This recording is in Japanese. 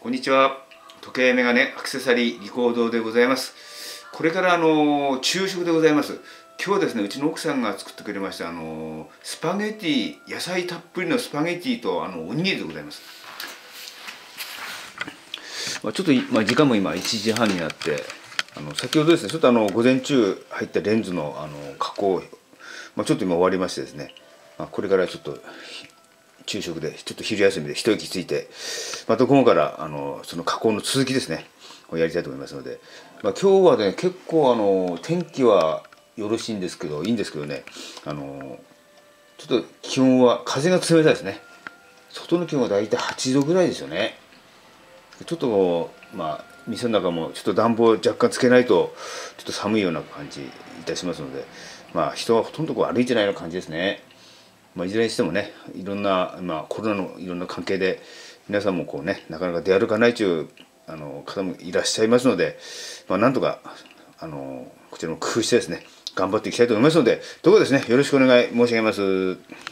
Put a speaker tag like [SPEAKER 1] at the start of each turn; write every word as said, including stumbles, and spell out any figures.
[SPEAKER 1] こんにちは。時計メガネアクセサリーリコードでございます。これからあの昼食でございます。今日はですね、うちの奥さんが作ってくれましたあのスパゲティ、野菜たっぷりのスパゲティとあのおにぎりでございます。まあ、ちょっと、まあ、時間も今いちじはんになって、あの先ほどですね、ちょっとあの午前中入ったレンズのあの加工、まあ、ちょっと今終わりましてですね、まあ、これからちょっと昼食でちょっと昼休みで一息ついて、また午後からあのその加工の続きですねをやりたいと思いますので、まあ、今日はね結構あの天気はよろしいんですけどいいんですけどね、あのちょっと気温は風が冷たいですね。外の気温はだいたいはちどぐらいですよね。ちょっとまあ店の中もちょっと暖房若干つけないとちょっと寒いような感じいたしますので、まあ人はほとんどこう歩いてないような感じですね。まあ、いずれにしてもね、いろんな、まあ、コロナのいろんな関係で皆さんもこうねなかなか出歩かないというあの方もいらっしゃいますので、まあ、なんとかあのこちらも工夫してですね頑張っていきたいと思いますので、どうかですねよろしくお願い申し上げます。